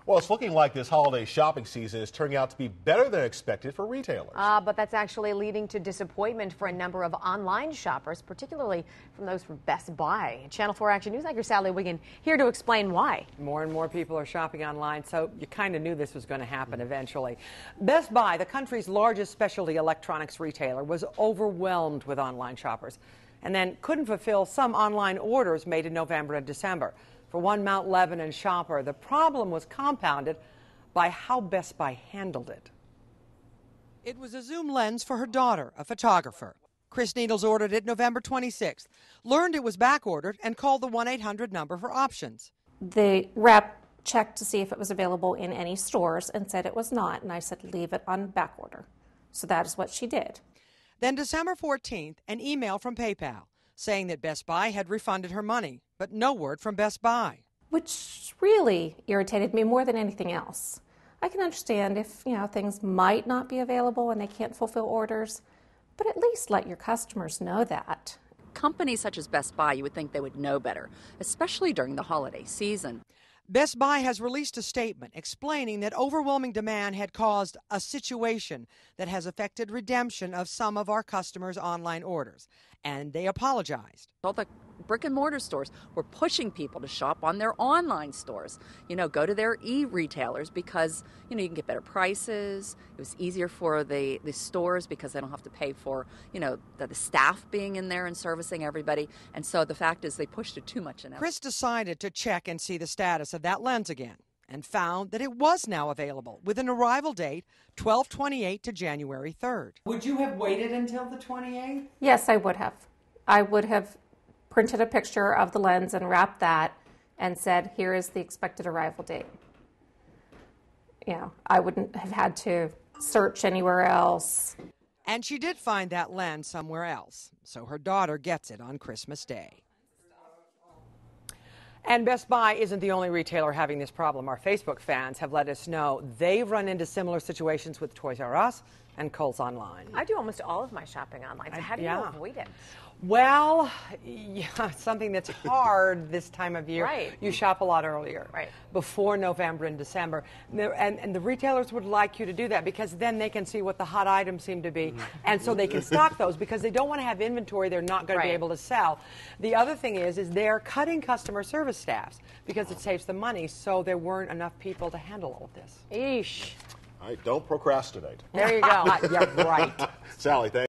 Well, it's looking like this holiday shopping season is turning out to be better than expected for retailers. But that's actually leading to disappointment for a number of online shoppers, particularly from those from Best Buy. Channel 4 Action News anchor Sally Wiggin here to explain why. More and more people are shopping online, so you kind of knew this was going to happen eventually. Best Buy, the country's largest specialty electronics retailer, was overwhelmed with online shoppers and then couldn't fulfill some online orders made in November and December. For one Mount Lebanon shopper, the problem was compounded by how Best Buy handled it. It was a zoom lens for her daughter, a photographer. Chris Needles ordered it November 26th, learned it was back ordered, and called the 1-800 number for options. The rep checked to see if it was available in any stores and said it was not, and I said leave it on back order. So that is what she did. Then December 14th, an email from PayPal saying that Best Buy had refunded her money, but no word from Best Buy. Which really irritated me more than anything else. I can understand if, things might not be available and they can't fulfill orders, but at least let your customers know that. Companies such as Best Buy, you would think they would know better, especially during the holiday season. Best Buy has released a statement explaining that overwhelming demand had caused a situation that has affected redemption of some of our customers' online orders, and they apologized. All the brick and mortar stores were pushing people to shop on their online stores. Go to their e-retailers because, you can get better prices. It was easier for the stores because they don't have to pay for, the staff being in there and servicing everybody. And so the fact is they pushed it too much. Chris decided to check and see the status of that lens again and found that it was now available with an arrival date 12/28 to January 3rd. Would you have waited until the 28th? Yes, I would have. I would have printed a picture of the lens and wrapped that and said, here is the expected arrival date. I wouldn't have had to search anywhere else. And she did find that lens somewhere else, so her daughter gets it on Christmas Day. And Best Buy isn't the only retailer having this problem. Our Facebook fans have let us know they've run into similar situations with Toys R Us and Kohl's Online. I do almost all of my shopping online, so how do you avoid it? Well, something that's hard this time of year. Right. You shop a lot earlier, right, before November and December. And the retailers would like you to do that because then they can see what the hot items seem to be, and so they can stock those because they don't want to have inventory they're not going to be able to sell. The other thing is they're cutting customer service staffs because it saves them money, so there weren't enough people to handle all of this. Eesh. All right, don't procrastinate. There you go. Yeah, right. Sally, thank you.